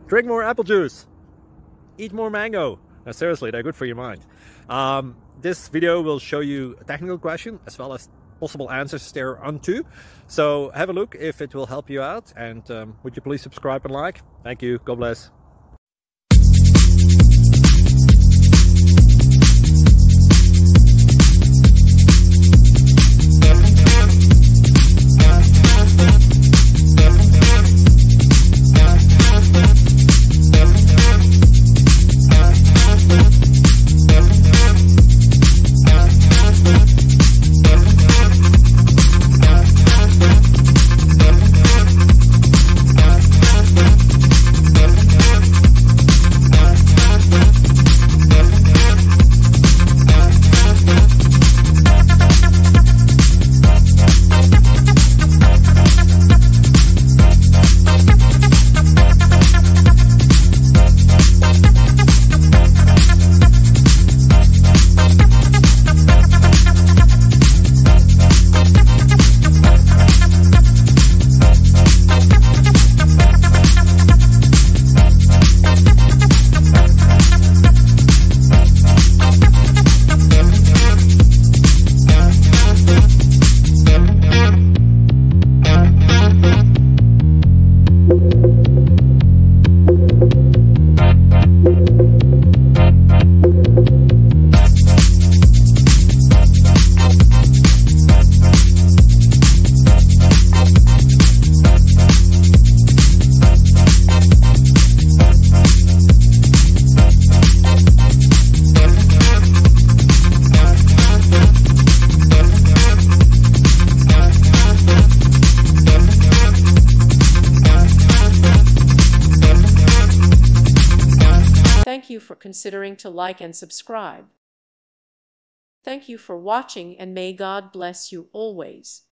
Drink more apple juice. Eat more mango. No, seriously, they're good for your mind. This video will show you a technical question as well as possible answers thereunto. So have a look if it will help you out, and would you please subscribe and like? Thank you. God bless. Thank you for considering to like and subscribe. Thank you for watching, and may God bless you always.